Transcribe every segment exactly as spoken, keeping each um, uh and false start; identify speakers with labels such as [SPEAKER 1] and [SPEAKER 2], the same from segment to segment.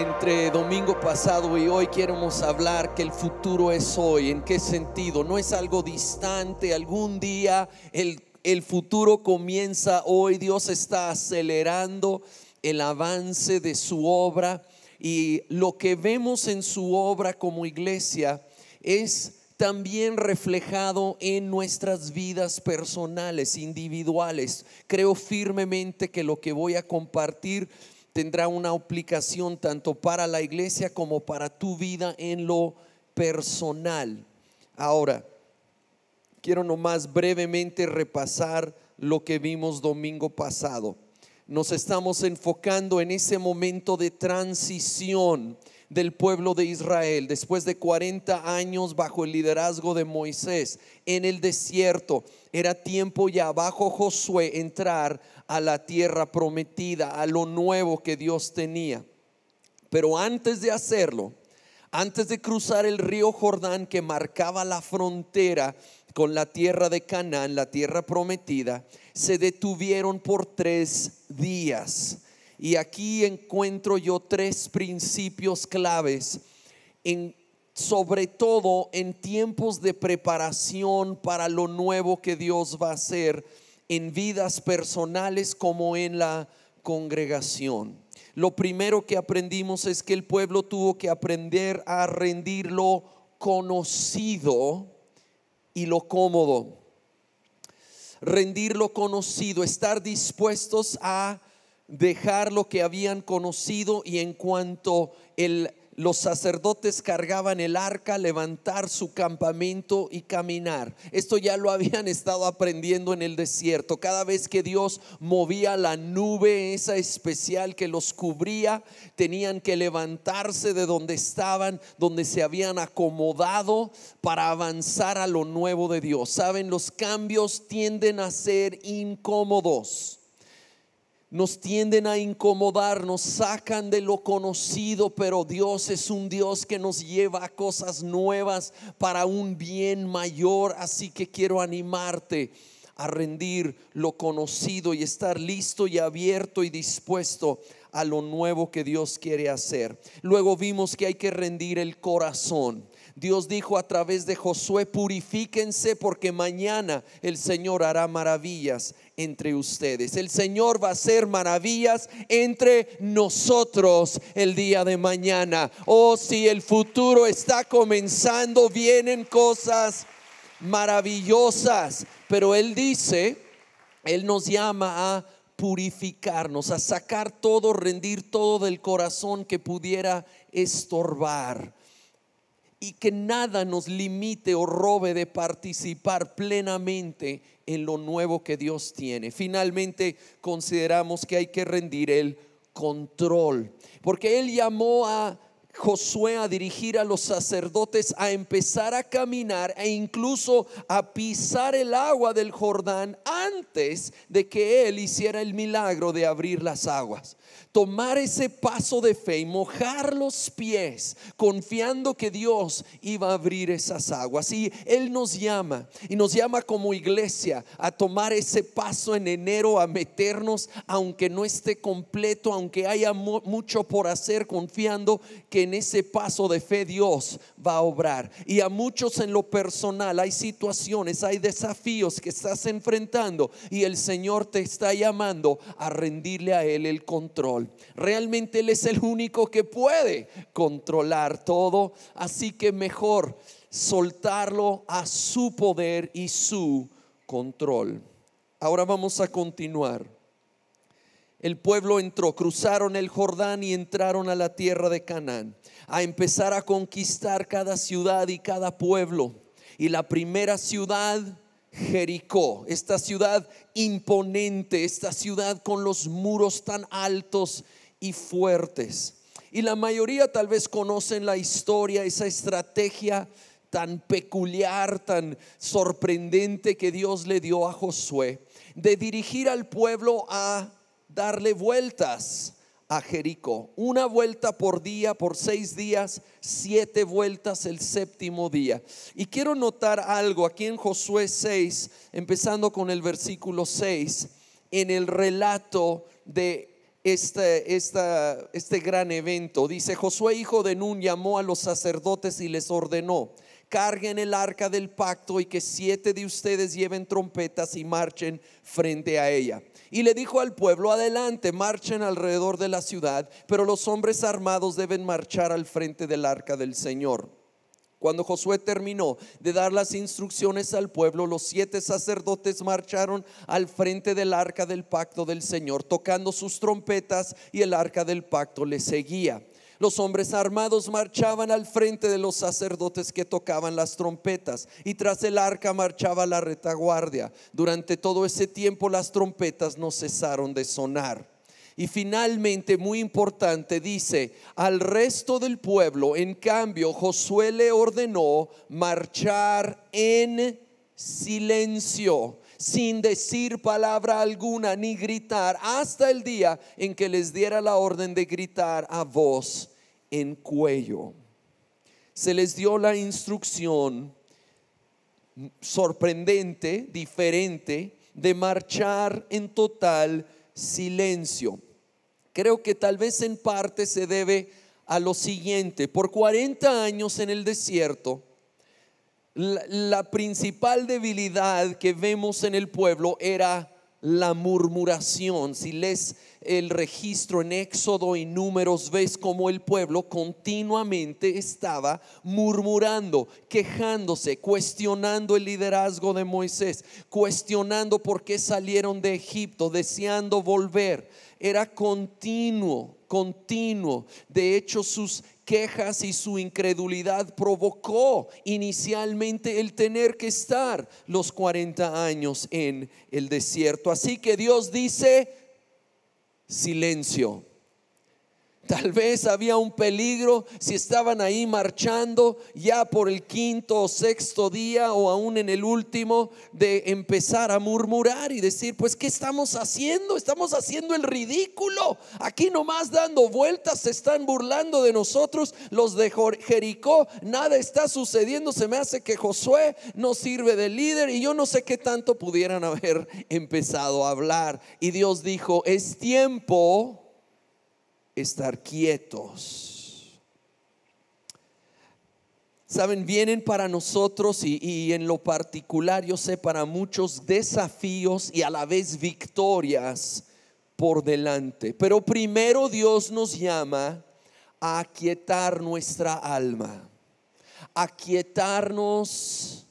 [SPEAKER 1] Entre domingo pasado y hoy queremos hablar que el futuro es hoy. ¿En qué sentido? No es algo distante, algún día el, el futuro comienza hoy. Dios está acelerando el avance de su obra, y lo que vemos en su obra como iglesia es también reflejado en nuestras vidas personales, individuales. Creo firmemente que lo que voy a compartir tendrá una aplicación tanto para la iglesia como para tu vida en lo personal. Ahora, quiero nomás brevemente repasar lo que vimos domingo pasado. Nos estamos enfocando en ese momento de transición del pueblo de Israel después de cuarenta años bajo el liderazgo de Moisés en el desierto. Era tiempo ya bajo Josué entrar a la tierra prometida, a lo nuevo que Dios tenía. Pero antes de hacerlo, antes de cruzar el río Jordán que marcaba la frontera con la tierra de Canaán, la tierra prometida, se detuvieron por tres días. Y aquí encuentro yo tres principios claves, en, sobre todo en tiempos de preparación para lo nuevo que Dios va a hacer en vidas personales como en la congregación. Lo primero que aprendimos es que el pueblo tuvo que aprender a rendir lo conocido y lo cómodo. Rendir lo conocido, estar dispuestos a dejar lo que habían conocido, y en cuanto el, los sacerdotes cargaban el arca, levantar su campamento y caminar. Esto ya lo habían estado aprendiendo en el desierto. Cada vez que Dios movía la nube esa especial que los cubría, tenían que levantarse de donde estaban, donde se habían acomodado, para avanzar a lo nuevo de Dios. Saben, los cambios tienden a ser incómodos. Nos tienden a incomodar, nos sacan de lo conocido, pero Dios es un Dios que nos lleva a cosas nuevas para un bien mayor. Así que quiero animarte a rendir lo conocido y estar listo y abierto y dispuesto a lo nuevo que Dios quiere hacer. Luego vimos que hay que rendir el corazón. Dios dijo a través de Josué: purifíquense, porque mañana el Señor hará maravillas entre ustedes. El Señor va a hacer maravillas entre nosotros el día de mañana. Oh, si el futuro está comenzando, vienen cosas maravillosas. Pero Él dice, Él nos llama a purificarnos, a sacar todo, rendir todo del corazón que pudiera estorbar, y que nada nos limite o robe de participar plenamente en lo nuevo que Dios tiene. Finalmente consideramos que hay que rendir el control, porque Él llamó a Josué a dirigir a los sacerdotes a empezar a caminar e incluso a pisar el agua del Jordán antes de que Él hiciera el milagro de abrir las aguas. Tomar ese paso de fe y mojar los pies, confiando que Dios iba a abrir esas aguas. Y Él nos llama, y nos llama como iglesia a tomar ese paso en enero, a meternos, aunque no esté completo, aunque haya mu- mucho por hacer, confiando que en ese paso de fe Dios va a obrar. Y a muchos en lo personal hay situaciones, hay desafíos que estás enfrentando, y el Señor te está llamando a rendirle a Él el control. Realmente Él es el único que puede controlar todo, así que mejor soltarlo a su poder y su control. Ahora vamos a continuar. El pueblo entró, cruzaron el Jordán y entraron a la tierra de Canaán, a empezar a conquistar cada ciudad y cada pueblo. Y la primera ciudad, Jericó, esta ciudad imponente, esta ciudad con los muros tan altos y fuertes. Y la mayoría tal vez conocen la historia, esa estrategia tan peculiar, tan sorprendente que Dios le dio a Josué, de dirigir al pueblo a darle vueltas a Jericó, una vuelta por día, por seis días, siete vueltas el séptimo día. Y quiero notar algo aquí en Josué seis, empezando con el versículo seis, en el relato de Este, esta, este gran evento. Dice: Josué hijo de Nun llamó a los sacerdotes y les ordenó: carguen el arca del pacto y que siete de ustedes lleven trompetas y marchen frente a ella. Y le dijo al pueblo: adelante, marchen alrededor de la ciudad, pero los hombres armados deben marchar al frente del arca del Señor. Cuando Josué terminó de dar las instrucciones al pueblo, los siete sacerdotes marcharon al frente del arca del pacto del Señor, tocando sus trompetas, y el arca del pacto les seguía. Los hombres armados marchaban al frente de los sacerdotes que tocaban las trompetas, y tras el arca marchaba la retaguardia. Durante todo ese tiempo las trompetas no cesaron de sonar. Y finalmente, muy importante, dice: al resto del pueblo, en cambio, Josué le ordenó marchar en silencio, sin decir palabra alguna ni gritar, hasta el día en que les diera la orden de gritar a voz en cuello. Se les dio la instrucción sorprendente, diferente, de marchar en total silencio. Creo que tal vez en parte se debe a lo siguiente: por cuarenta años en el desierto, la, la principal debilidad que vemos en el pueblo era la murmuración. Si lees el registro en Éxodo y Números, ves cómo el pueblo continuamente estaba murmurando, quejándose, cuestionando el liderazgo de Moisés, cuestionando por qué salieron de Egipto, deseando volver. Era continuo, continuo. De hecho, sus quejas y su incredulidad provocó inicialmente el tener que estar los cuarenta años en el desierto. Así que Dios dice: silencio. Tal vez había un peligro si estaban ahí marchando ya por el quinto o sexto día, o aún en el último, de empezar a murmurar y decir: pues ¿qué estamos haciendo? Estamos haciendo el ridículo, aquí nomás dando vueltas, se están burlando de nosotros los de Jericó, nada está sucediendo, se me hace que Josué no sirve de líder, y yo no sé qué tanto pudieran haber empezado a hablar. Y Dios dijo: es tiempo estar quietos. Saben, vienen para nosotros y, y en lo particular, yo sé, para muchos, desafíos y a la vez victorias por delante. Pero primero Dios nos llama a aquietar nuestra alma, a aquietarnos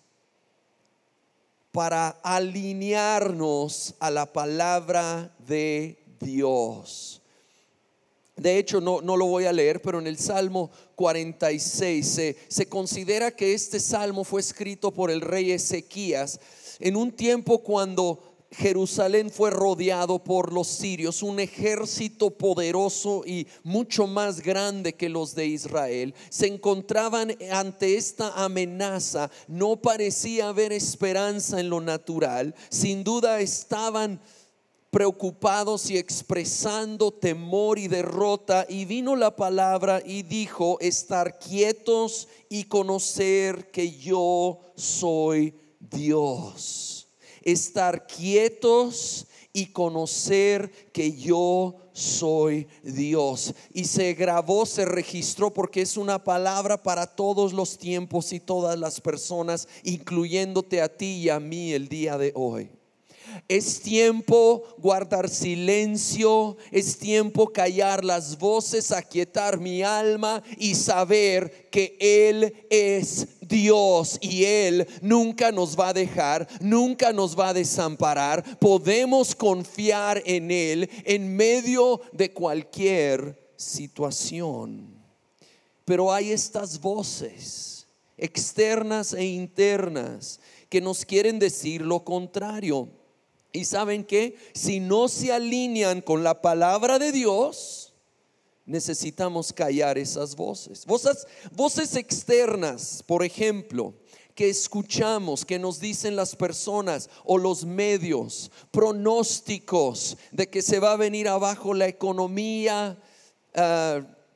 [SPEAKER 1] para alinearnos a la palabra de Dios. De hecho, no, no lo voy a leer, pero en el Salmo cuarenta y seis se, se considera que este salmo fue escrito por el rey Ezequías en un tiempo cuando Jerusalén fue rodeado por los sirios, un ejército poderoso y mucho más grande que los de Israel. Se encontraban ante esta amenaza, no parecía haber esperanza en lo natural. Sin duda estaban preocupados y expresando temor y derrota, y vino la palabra y dijo: estar quietos y conocer que yo soy Dios. Estar quietos y conocer que yo soy Dios. Y se grabó, se registró, porque es una palabra para todos los tiempos y todas las personas, incluyéndote a ti y a mí el día de hoy. Es tiempo guardar silencio, es tiempo callar las voces, aquietar mi alma y saber que Él es Dios y Él nunca nos va a dejar, nunca nos va a desamparar. Podemos confiar en Él en medio de cualquier situación. Pero hay estas voces externas e internas que nos quieren decir lo contrario. Y ¿saben qué? Si no se alinean con la palabra de Dios, necesitamos callar esas voces. Voces, voces externas, por ejemplo, que escuchamos, que nos dicen las personas o los medios, pronósticos de que se va a venir abajo la economía, uh,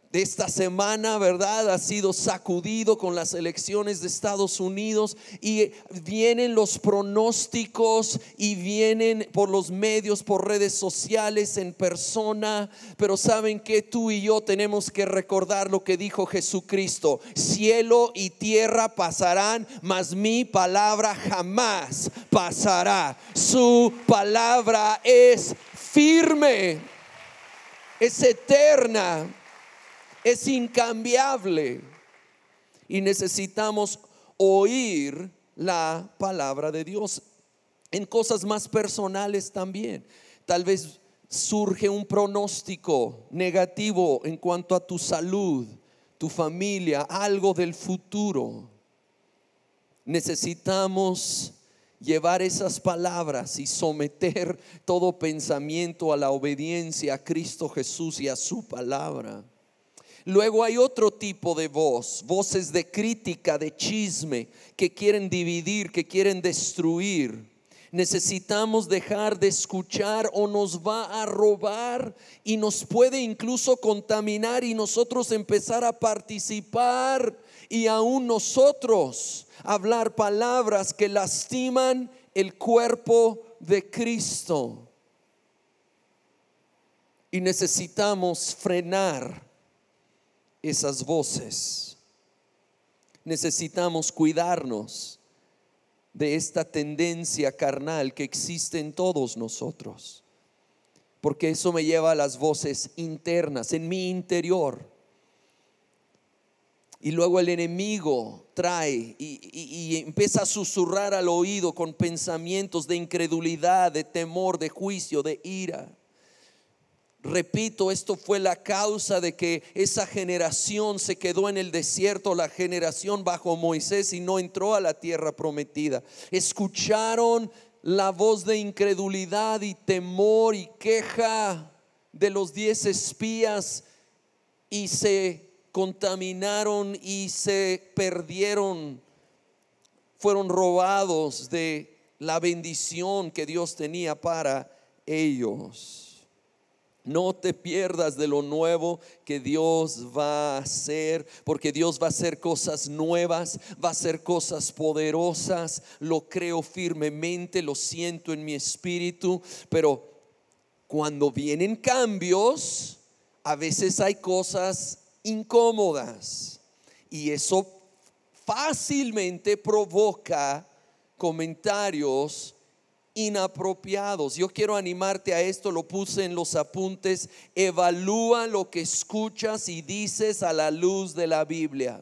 [SPEAKER 1] de esta semana, ¿verdad? Ha sido sacudido con las elecciones de Estados Unidos y vienen los pronósticos y vienen por los medios, por redes sociales, en persona. Pero saben que tú y yo tenemos que recordar lo que dijo Jesucristo: cielo y tierra pasarán, mas mi palabra jamás pasará. Su palabra es firme, es eterna, es incambiable, y necesitamos oír la palabra de Dios. En cosas más personales también, tal vez surge un pronóstico negativo en cuanto a tu salud, tu familia, algo del futuro. Necesitamos llevar esas palabras y someter todo pensamiento a la obediencia a Cristo Jesús y a su palabra. Luego hay otro tipo de voz, voces de crítica, de chisme, que quieren dividir, que quieren destruir. Necesitamos dejar de escuchar o nos va a robar y nos puede incluso contaminar, y nosotros empezar a participar y aún nosotros hablar palabras que lastiman el cuerpo de Cristo. Y necesitamos frenar esas voces. Necesitamos cuidarnos de esta tendencia carnal que existe en todos nosotros, porque eso me lleva a las voces internas, en mi interior. Y luego el enemigo trae y, y, y empieza a susurrar al oído con pensamientos de incredulidad, de temor, de juicio, de ira. Repito, esto fue la causa de que esa generación se quedó en el desierto, la generación bajo Moisés, y no entró a la tierra prometida. Escucharon la voz de incredulidad y temor y queja de los diez espías y se contaminaron y se perdieron, fueron robados de la bendición que Dios tenía para ellos. No te pierdas de lo nuevo que Dios va a hacer, porque Dios va a hacer cosas nuevas, va a hacer cosas poderosas. Lo creo firmemente, lo siento en mi espíritu. Pero cuando vienen cambios, a veces hay cosas incómodas, y eso fácilmente provoca comentarios inapropiados. Yo quiero animarte a esto, lo puse en los apuntes: evalúa lo que escuchas y dices a la luz de la Biblia.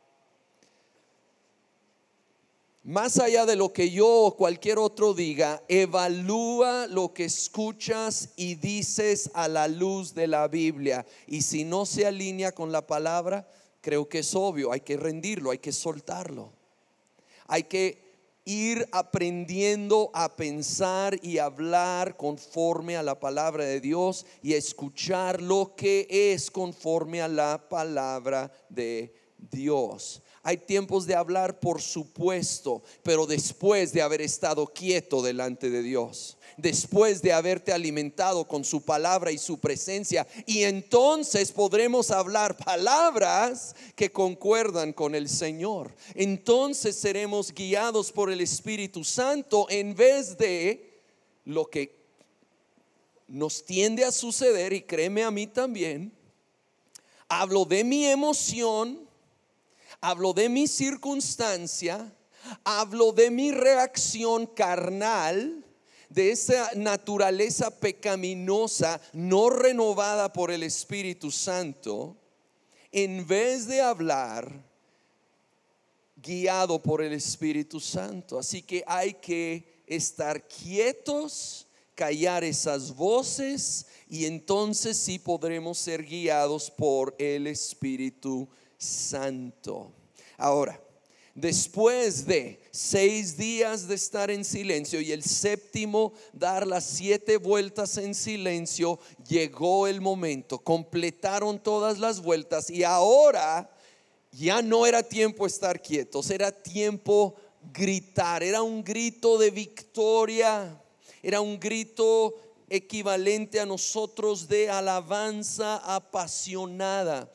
[SPEAKER 1] Más allá de lo que yo o cualquier otro diga, evalúa lo que escuchas y dices a la luz de la Biblia. Y si no se alinea con la palabra, creo que es obvio, hay que rendirlo, hay que soltarlo. Hay que ir aprendiendo a pensar y hablar conforme a la palabra de Dios y a escuchar lo que es conforme a la palabra de Dios. Hay tiempos de hablar, por supuesto, pero después de haber estado quieto delante de Dios, después de haberte alimentado con su palabra y su presencia, y entonces podremos hablar palabras que concuerdan con el Señor. Entonces seremos guiados por el Espíritu Santo, en vez de lo que nos tiende a suceder, y créeme a mí también. Hablo de mi emoción, hablo de mi circunstancia, hablo de mi reacción carnal, de esa naturaleza pecaminosa no renovada por el Espíritu Santo, en vez de hablar guiado por el Espíritu Santo. Así que hay que estar quietos, callar esas voces, y entonces sí podremos ser guiados por el Espíritu Santo. Ahora, después de seis días de estar en silencio y el séptimo dar las siete vueltas en silencio, llegó el momento. Completaron todas las vueltas y ahora ya no era tiempo estar quietos, era tiempo gritar. Era un grito de victoria, era un grito equivalente a nosotros de alabanza apasionada.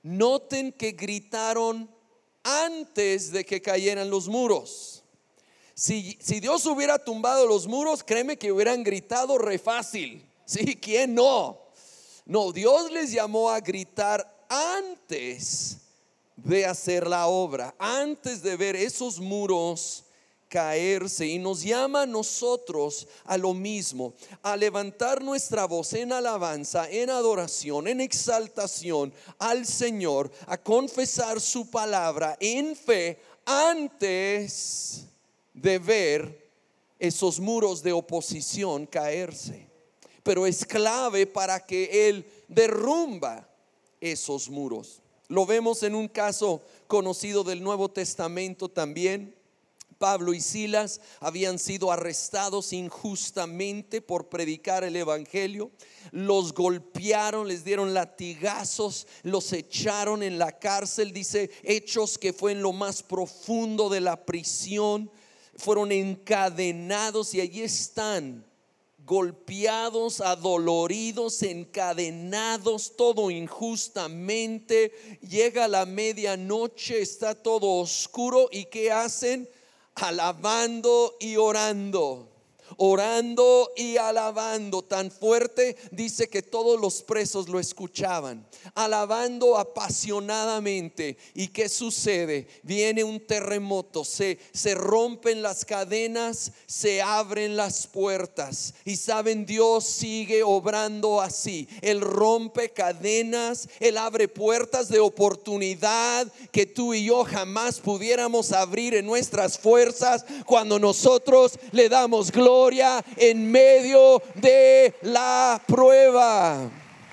[SPEAKER 1] Noten que gritaron antes de que cayeran los muros. Si, si Dios hubiera tumbado los muros, créeme que hubieran gritado re fácil. ¿Sí? ¿Quién no? No, Dios les llamó a gritar antes de hacer la obra, antes de ver esos muros caerse, y nos llama a nosotros a lo mismo, a levantar nuestra voz en alabanza, en adoración, en exaltación al Señor, a confesar su palabra en fe antes de ver esos muros de oposición caerse. Pero es clave para que Él derrumba esos muros. Lo vemos en un caso conocido del Nuevo Testamento también. Pablo y Silas habían sido arrestados injustamente por predicar el evangelio. Los golpearon, les dieron latigazos, los echaron en la cárcel. Dice Hechos que fue en lo más profundo de la prisión. Fueron encadenados y allí están, golpeados, adoloridos, encadenados, todo injustamente. Llega la medianoche, está todo oscuro, ¿y qué hacen? Alabando y orando, orando y alabando tan fuerte, dice que todos los presos lo escuchaban, alabando apasionadamente. ¿Y qué sucede? Viene un terremoto, se, se rompen las cadenas, se abren las puertas. Y saben, Dios sigue obrando así. Él rompe cadenas, Él abre puertas de oportunidad que tú y yo jamás pudiéramos abrir en nuestras fuerzas, cuando nosotros le damos gloria en medio de la prueba.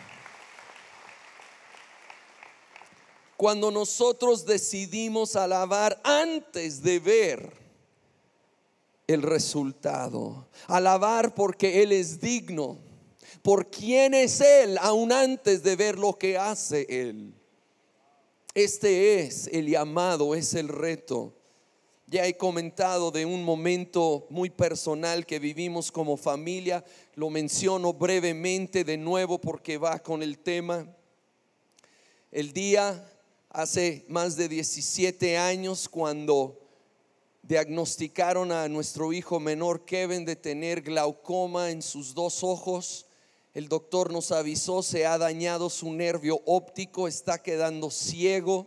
[SPEAKER 1] Cuando nosotros decidimos alabar antes de ver el resultado, alabar porque Él es digno, por quién es Él, aún antes de ver lo que hace Él. Este es el llamado, es el reto. Ya he comentado de un momento muy personal que vivimos como familia. Lo menciono brevemente de nuevo porque va con el tema. El día hace más de diecisiete años, cuando diagnosticaron a nuestro hijo menor Kevin de tener glaucoma en sus dos ojos. El doctor nos avisó: se ha dañado su nervio óptico, está quedando ciego.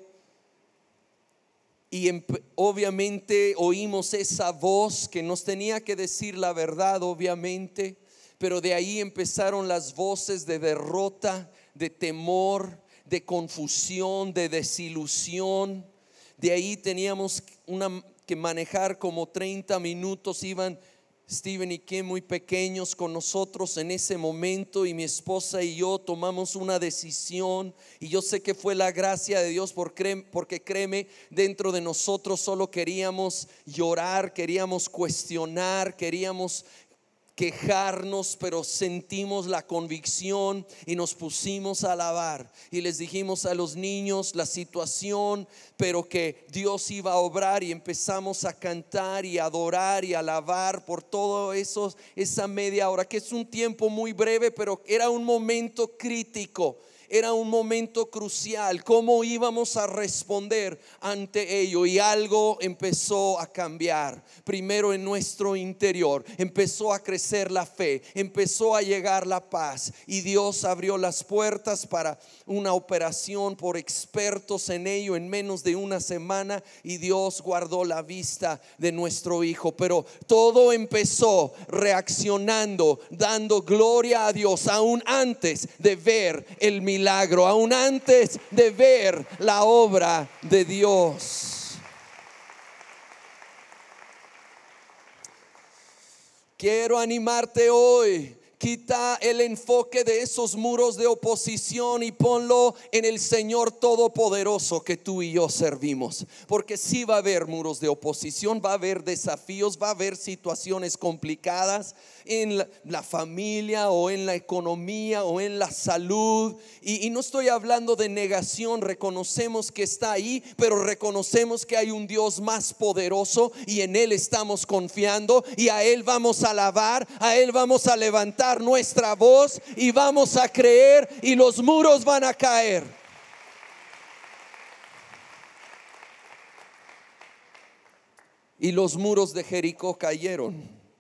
[SPEAKER 1] Y obviamente oímos esa voz que nos tenía que decir la verdad, obviamente. Pero de ahí empezaron las voces de derrota, de temor, de confusión, de desilusión. De ahí teníamos una, que manejar como treinta minutos. Iban Steven y Kim muy pequeños con nosotros en ese momento, y mi esposa y yo tomamos una decisión. Y yo sé que fue la gracia de Dios, porque créeme, dentro de nosotros solo queríamos llorar, queríamos cuestionar, queríamos quejarnos, pero sentimos la convicción y nos pusimos a alabar. Y les dijimos a los niños la situación, pero que Dios iba a obrar, y empezamos a cantar y adorar y alabar por todo eso, esa media hora, que es un tiempo muy breve, pero era un momento crítico. Era un momento crucial, cómo íbamos a responder ante ello. Y algo empezó a cambiar. Primero en nuestro interior empezó a crecer la fe, empezó a llegar la paz, y Dios abrió las puertas para una operación por expertos en ello en menos de una semana, y Dios guardó la vista de nuestro hijo. Pero todo empezó reaccionando, dando gloria a Dios, aún antes de ver el milagro. Milagro, aún antes de ver la obra de Dios. Quiero animarte hoy. Quita el enfoque de esos muros de oposición y ponlo en el Señor Todopoderoso que tú y yo servimos. Porque sí va a haber muros de oposición, va a haber desafíos, va a haber situaciones complicadas en la, la familia, o en la economía, o en la salud. Y, y no estoy hablando de negación, reconocemos que está ahí, pero reconocemos que hay un Dios más poderoso, y en Él estamos confiando, y a Él vamos a alabar, a Él vamos a levantar nuestra voz, y vamos a creer, y los muros van a caer. y los muros de Jericó cayeron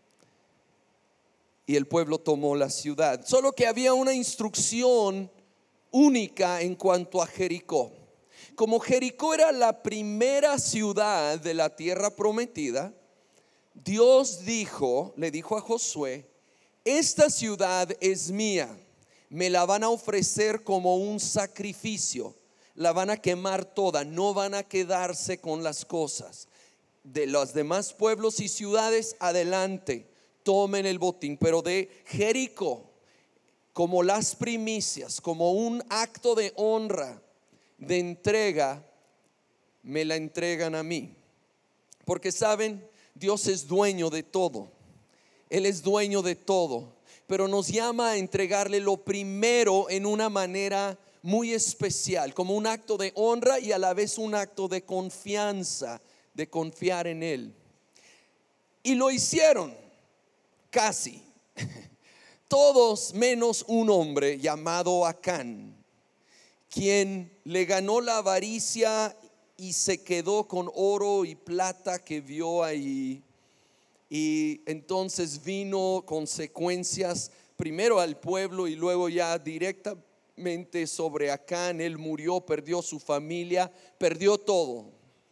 [SPEAKER 1] y el pueblo tomó la ciudad. Solo que había una instrucción única en cuanto a Jericó. Como Jericó era la primera ciudad de la tierra prometida, Dios dijo, le dijo a Josué: esta ciudad es mía, me la van a ofrecer como un sacrificio, la van a quemar toda, no van a quedarse con las cosas. De los demás pueblos y ciudades, adelante, tomen el botín, pero de Jericó, como las primicias, como un acto de honra, de entrega, me la entregan a mí. Porque saben, Dios es dueño de todo, Él es dueño de todo, pero nos llama a entregarle lo primero en una manera muy especial, como un acto de honra y a la vez un acto de confianza, de confiar en Él. Y lo hicieron casi todos, menos un hombre llamado Acán, quien le ganó la avaricia y se quedó con oro y plata que vio ahí. Y entonces vino consecuencias primero al pueblo y luego ya directamente sobre Acán. Él murió, perdió su familia, perdió todo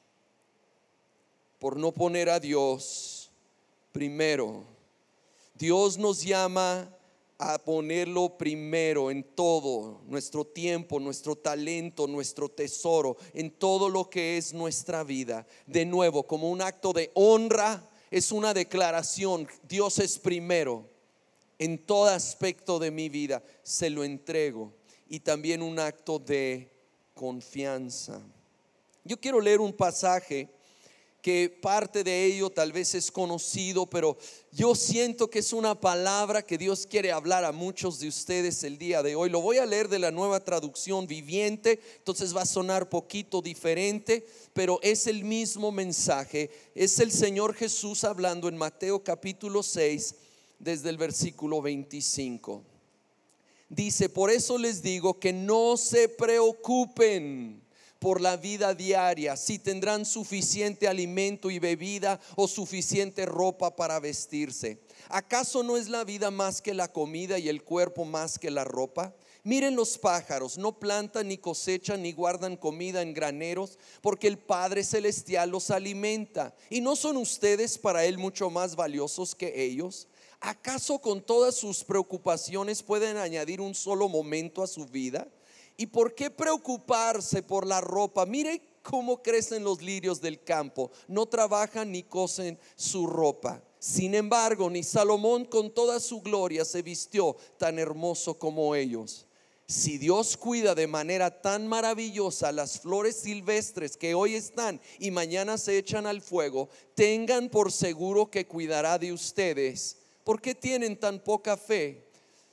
[SPEAKER 1] por no poner a Dios primero. Dios nos llama a ponerlo primero en todo, nuestro tiempo, nuestro talento, nuestro tesoro, en todo lo que es nuestra vida. De nuevo, como un acto de honra, es una declaración: Dios es primero en todo aspecto de mi vida, se lo entrego. Y también un acto de confianza. Yo quiero leer un pasaje que parte de ello tal vez es conocido, pero yo siento que es una palabra que Dios quiere hablar a muchos de ustedes el día de hoy. Lo voy a leer de la Nueva Traducción Viviente, entonces va a sonar poquito diferente, pero es el mismo mensaje. Es el Señor Jesús hablando en Mateo capítulo seis, desde el versículo veinticinco. Dice: por eso les digo que no se preocupen por la vida diaria, si tendrán suficiente alimento y bebida o suficiente ropa para vestirse. ¿Acaso no es la vida más que la comida y el cuerpo más que la ropa? Miren los pájaros, no plantan ni cosechan ni guardan comida en graneros, porque el Padre Celestial los alimenta. ¿Y no son ustedes para Él mucho más valiosos que ellos? ¿Acaso con todas sus preocupaciones pueden añadir un solo momento a su vida? ¿Y por qué preocuparse por la ropa? Mire cómo crecen los lirios del campo, no trabajan ni cosen su ropa. Sin embargo, ni Salomón con toda su gloria se vistió tan hermoso como ellos. Si Dios cuida de manera tan maravillosa las flores silvestres que hoy están y mañana se echan al fuego, tengan por seguro que cuidará de ustedes. ¿Por qué tienen tan poca fe?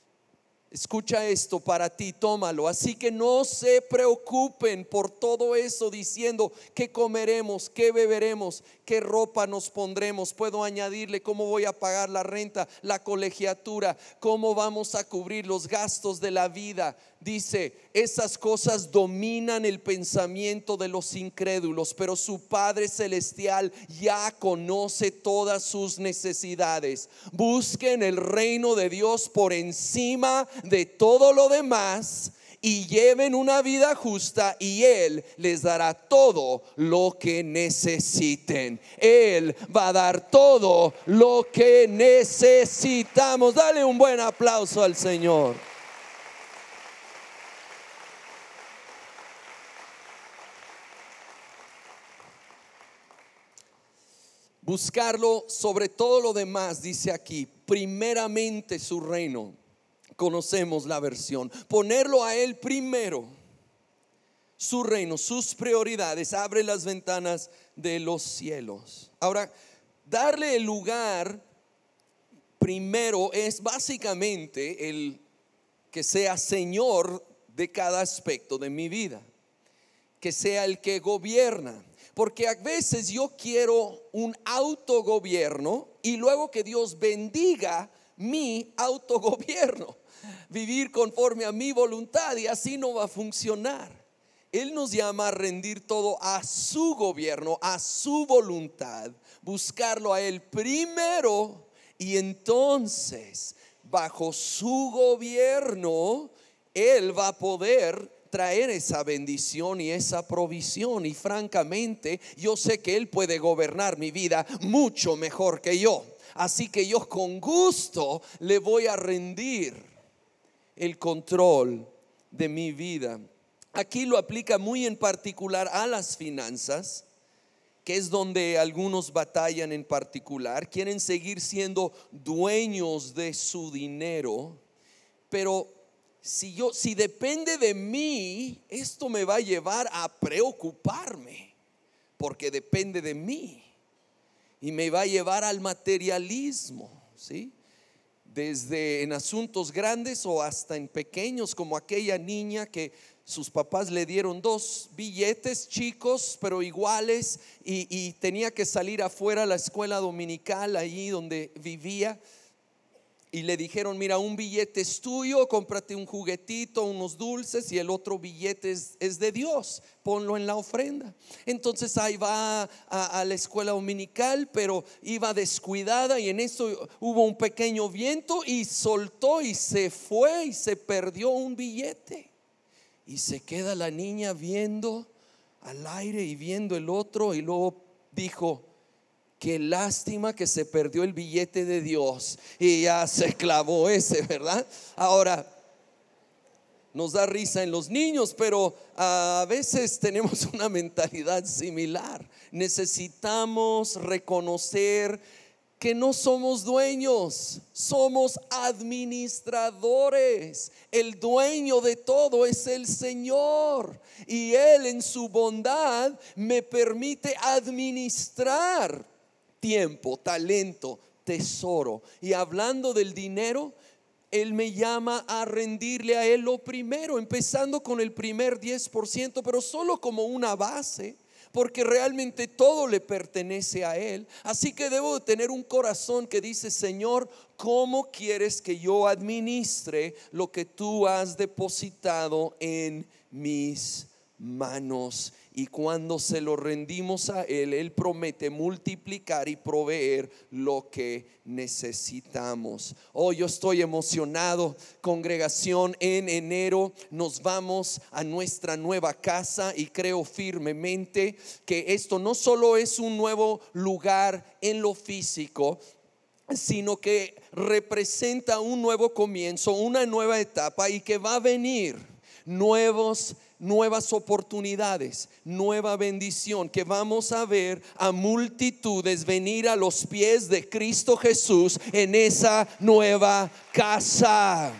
[SPEAKER 1] Escucha esto para ti, tómalo. Así que no se preocupen por todo eso, diciendo: ¿qué comeremos? ¿Qué beberemos? ¿Qué ropa nos pondremos? Puedo añadirle: ¿cómo voy a pagar la renta, la colegiatura? ¿Cómo vamos a cubrir los gastos de la vida? Dice: esas cosas dominan el pensamiento de los incrédulos, pero su Padre Celestial ya conoce todas sus necesidades. Busquen el reino de Dios por encima de todo lo demás y lleven una vida justa, y Él les dará todo lo que necesiten. Él va a dar todo lo que necesitamos. Dale un buen aplauso al Señor. Buscarlo sobre todo lo demás, dice aquí, primeramente su reino. Conocemos la versión. Ponerlo a Él primero, su reino, sus prioridades, abre las ventanas de los cielos. Ahora, darle el lugar primero es básicamente el que sea Señor de cada aspecto de mi vida, que sea el que gobierna. Porque a veces yo quiero un autogobierno y luego que Dios bendiga mi autogobierno, vivir conforme a mi voluntad, y así no va a funcionar. Él nos llama a rendir todo a su gobierno, a su voluntad, buscarlo a Él primero y entonces bajo su gobierno Él va a poder traer esa bendición y esa provisión. Y francamente yo sé que Él puede gobernar mi vida mucho mejor que yo, así que yo con gusto le voy a rendir el control de mi vida. Aquí lo aplica muy en particular a las finanzas, que es donde algunos batallan en particular. Quieren seguir siendo dueños de su dinero, pero si yo, si depende de mí, esto me va a llevar a preocuparme, porque depende de mí, y me va a llevar al materialismo, ¿sí? Desde en asuntos grandes o hasta en pequeños, como aquella niña que sus papás le dieron dos billetes chicos pero iguales, y, y tenía que salir afuera a la escuela dominical allí donde vivía, y le dijeron: mira, un billete es tuyo, cómprate un juguetito, unos dulces, y el otro billete es, es de Dios, ponlo en la ofrenda. Entonces ahí va a, a la escuela dominical, pero iba descuidada, y en eso hubo un pequeño viento y soltó y se fue y se perdió un billete. Y se queda la niña viendo al aire y viendo el otro, y luego dijo: qué lástima que se perdió el billete de Dios. Y ya se clavó ese, ¿verdad? Ahora, nos da risa en los niños, pero a veces tenemos una mentalidad similar. Necesitamos reconocer que no somos dueños, somos administradores. El dueño de todo es el Señor, y Él en su bondad me permite administrar tiempo, talento, tesoro. Y hablando del dinero, Él me llama a rendirle a Él lo primero, empezando con el primer diez por ciento, pero solo como una base, porque realmente todo le pertenece a Él. Así que debo de tener un corazón que dice: Señor, ¿cómo quieres que yo administre lo que tú has depositado en mis manos? Y cuando se lo rendimos a Él, Él promete multiplicar y proveer lo que necesitamos. Oh, yo estoy emocionado, congregación. En enero nos vamos a nuestra nueva casa, y creo firmemente que esto no solo es un nuevo lugar en lo físico, sino que representa un nuevo comienzo, una nueva etapa, y que va a venir nuevos nuevas oportunidades, nueva bendición, que vamos a ver a multitudes venir a los pies de Cristo Jesús en esa nueva casa.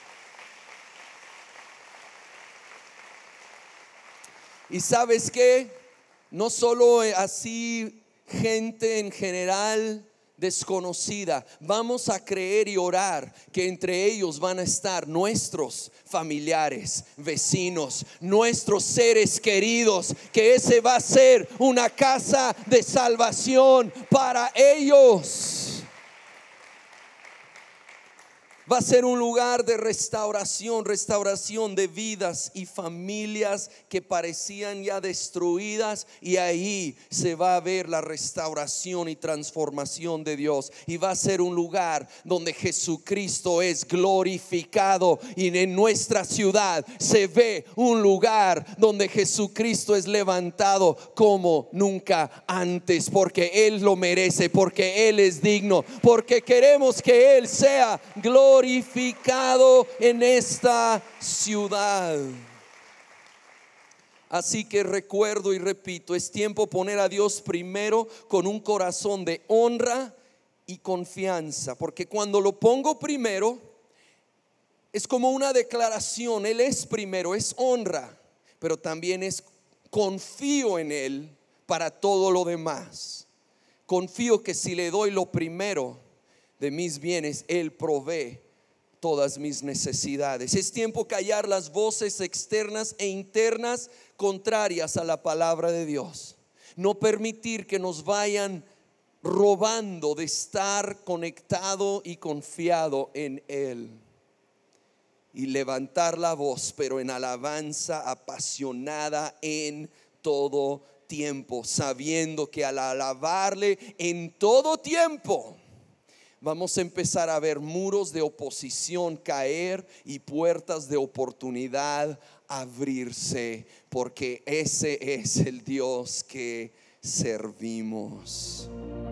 [SPEAKER 1] Y sabes que no solo así gente en general desconocida, vamos a creer y orar que entre ellos van a estar nuestros familiares, vecinos, nuestros seres queridos, que ese va a ser una casa de salvación para ellos. Va a ser un lugar de restauración, restauración de vidas y familias que parecían ya destruidas, y ahí se va a ver la restauración y transformación de Dios. Y va a ser un lugar donde Jesucristo es glorificado, y en nuestra ciudad se ve un lugar donde Jesucristo es levantado como nunca antes, porque Él lo merece, porque Él es digno, porque queremos que Él sea glorificado glorificado en esta ciudad. Así que recuerdo y repito, es tiempo poner a Dios primero con un corazón de honra y confianza, porque cuando lo pongo primero es como una declaración. Él es primero, es honra, pero también es confío en Él para todo lo demás. Confío que si le doy lo primero de mis bienes, Él provee todas mis necesidades. Es tiempo callar las voces externas e internas contrarias a la palabra de Dios. No permitir que nos vayan robando de estar conectado y confiado en Él. y levantar la voz, pero en alabanza apasionada en todo tiempo, sabiendo que al alabarle en todo tiempo vamos a empezar a ver muros de oposición caer y puertas de oportunidad abrirse, porque ese es el Dios que servimos.